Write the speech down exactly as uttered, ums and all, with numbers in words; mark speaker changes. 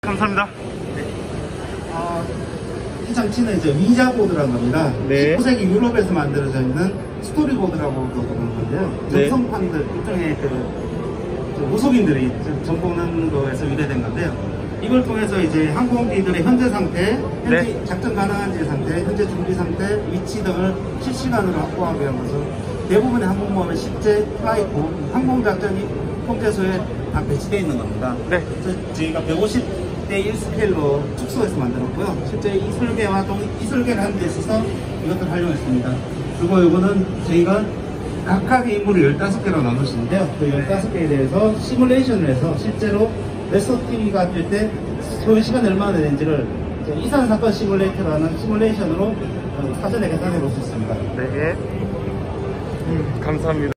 Speaker 1: 감사합니다.
Speaker 2: 아, 이 장치는 이제 위자보드라는 겁니다.
Speaker 1: 네.
Speaker 2: 십구 세기 유럽에서 만들어져 있는 스토리보드라고도 부르는 건데요.
Speaker 1: 네.
Speaker 2: 전성판들, 일종의 그, 그 무속인들이 전 보는 거에서 유래된 건데요. 이걸 통해서 이제 항공기들의 현재 상태, 현재
Speaker 1: 네.
Speaker 2: 작전 가능한지 상태, 현재 준비 상태, 위치 등을 실시간으로 확보하기 위한 것은 대부분의 항공모함은 실제 플라이트, 항공작전이 통제소에 다 배치되어 있는 겁니다.
Speaker 1: 네.
Speaker 2: 그래서 저희가 백오십 대 일 스케일로 축소해서 만들었고요. 실제 이 설계와 동, 이 설계를 하는 데 있어서 이것들 활용했습니다. 그리고 이거는 저희가 각각의 인물을 열다섯 개로 나누시는데요. 그 열다섯 개에 대해서 시뮬레이션을 해서 실제로 레서티비가 뛸 때 소요 시간이 얼마나 되는지를 이산 사건 시뮬레이터라는 시뮬레이션으로 사전에 계산해 볼 수 있습니다.
Speaker 1: 네. 음, 감사합니다.